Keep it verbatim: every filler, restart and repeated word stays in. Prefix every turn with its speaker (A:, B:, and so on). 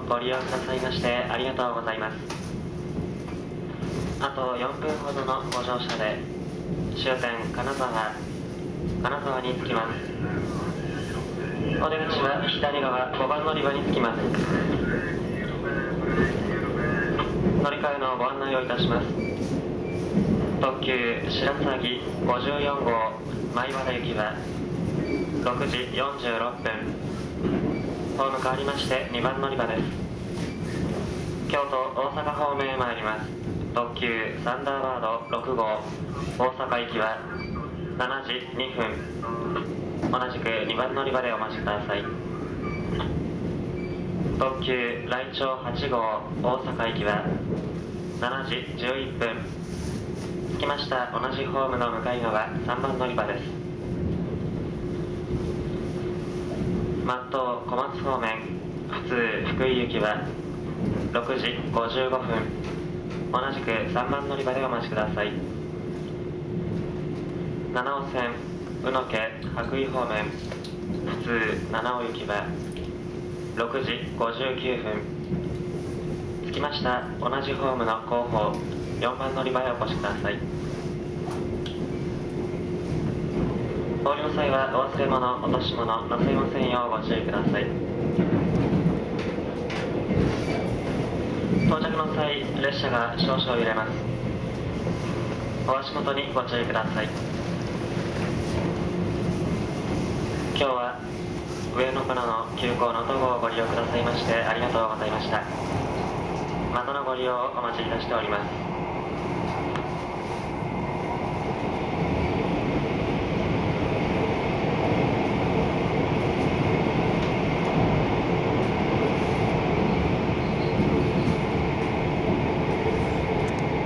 A: ご利用くださいましてありがとうございます。あとよんぷんほどのご乗車で終点金沢金沢に着きます。お出口は左側ごばん乗り場に着きます。乗り換えのご案内をいたします。特急白鷺ごじゅうよんごう米原行きはろくじよんじゅうろっぷん、ホーム変わりましてにばん乗り場です。京都大阪方面へ参ります。特急サンダーバードろくごう大阪行きはしちじにふん、同じくにばん乗り場でお待ちください。特急来庁はちごう大阪行きはしちじじゅういっぷん、着きました同じホームの向かい側さんばん乗り場です。松東小松方面普通福井行きはろくじごじゅうごふん、同じくさんばん乗り場でお待ちください。七尾線宇野家羽咋方面普通七尾行きはろくじごじゅうきゅうふん、着きました同じホームの後方よんばん乗り場へお越しください。お降りの際はお忘れ物落とし物なさいませんようご注意ください。到着の際列車が少々揺れます。お足元にご注意ください。今日は上野からの急行のとごをご利用くださいましてありがとうございました。またのご利用をお待ちいたしております。